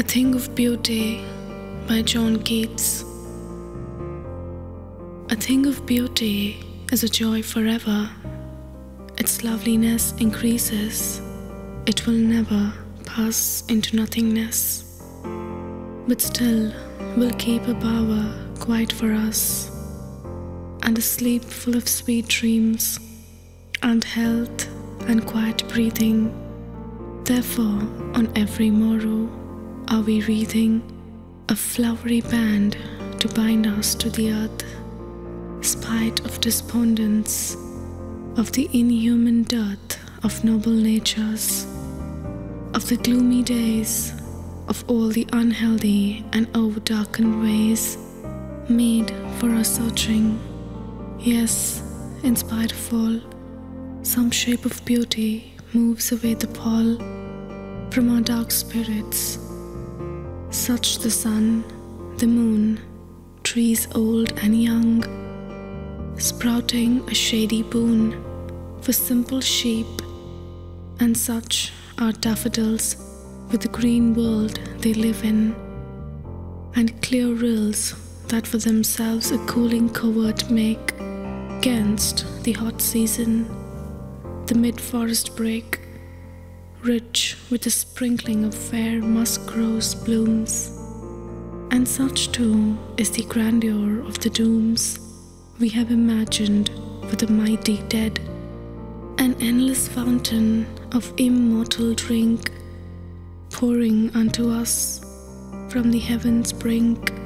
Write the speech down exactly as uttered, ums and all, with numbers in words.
Thing of Beauty by John Keats. A thing of beauty is a joy forever. Its loveliness increases. It will never pass into nothingness, but still will keep a bower quiet for us, and a sleep full of sweet dreams, and health and quiet breathing. Therefore, on every morrow are we wreathing a flowery band to bind us to the earth, spite of despondence, of the inhuman dearth of noble natures, of the gloomy days, of all the unhealthy and over-darkened ways made for our searching. Yes, in spite of all, some shape of beauty moves away the pall from our dark spirits. Such the sun, the moon, trees old and young, sprouting a shady boon for simple sheep, and such are daffodils with the green world they live in, and clear rills that for themselves a cooling covert make against the hot season, the mid-forest brake, rich with a sprinkling of fair musk rose blooms. And such too is the grandeur of the dooms we have imagined for the mighty dead, an endless fountain of immortal drink pouring unto us from the heaven's brink.